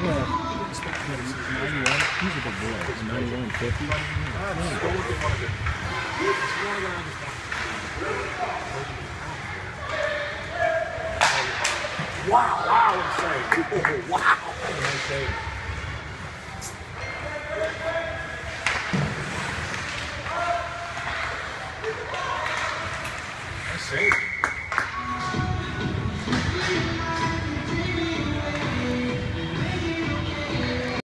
Well, he's 91. He's a big boy. He's 91 and 50. Go look at one of them. It's one of them. Wow, insane. Wow. Nice save. Nice save.